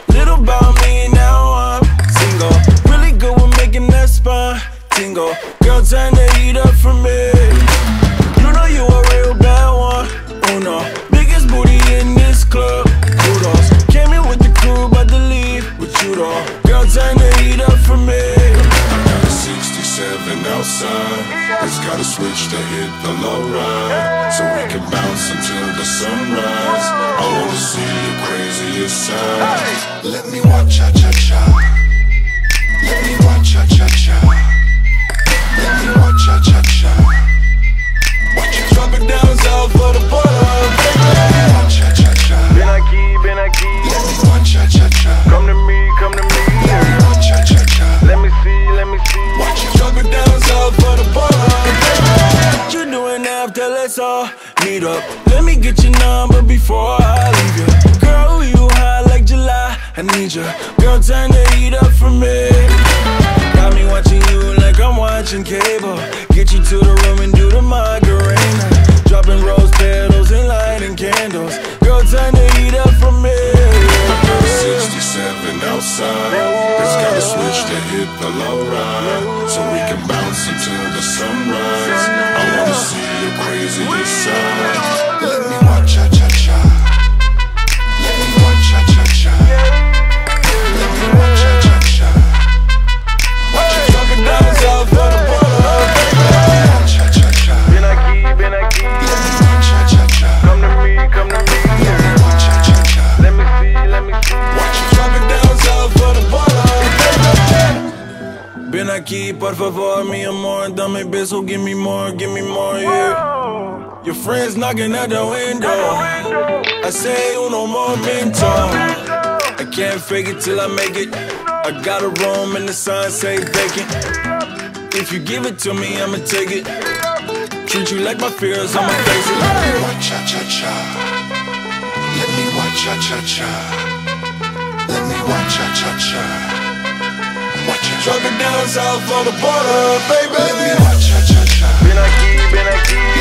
Little about me, now I'm single. Really good with making that spine tingle. Girl, turn the heat up for me. You know you a real bad one. Oh no, biggest booty in this club. Kudos. Came in with the crew, but to leave with you though. Girl, turn the heat up for me. I got a 67 outside. It's got a switch to hit the low ride, so we can bounce until the sunrise. I wanna see your craziest side. Let me watch cha-cha-cha. Let me watch cha-cha-cha. Let me watch cha-cha-cha. Watch you drop it down south for the border. Let me watch cha-cha-cha. Ben Aki. Let me watch cha-cha-cha. Come to me. Let me watch cha-cha-cha. Let me see. Watch you drop it down south for the border. What you doing after? Let's all meet up. Let me get your number before I leave you. Girl, you hot like July, I need you. Girl, turn the heat up for me. Got me watching you like I'm watching cable. Get you to the room and do the Macarena. Dropping rose petals and lighting candles. Girl, turn the heat up for me. 67 outside. It's got a switch to hit the low ride, so we can bounce until the sunrise. I wanna see your craziest side. Let me watch cha-cha-cha. Let me watch cha-cha-cha. Let me watch cha-cha-cha. Watch you drop it down south for the border. Let me watch cha-cha-cha. Ben Aki. Let me watch cha-cha-cha. Come to me. Let me watch cha-cha-cha. Let me see. Watch you drop it down south for the border. Ben Aki, por favor, mi amor. Dame beso, give me more, yeah. Your friends knocking at the window. I say uno momento. I can't fake it till I make it. I got a room and the sign say vacant. If you give it to me, I'ma take it. Treat you like my fears, I'ma face it. Let me watch cha-cha-cha. Let me watch cha-cha-cha. Let me watch cha-cha-cha. Watch you drop it down south for the border, baby. Let me watch cha-cha-cha. Ben Aki.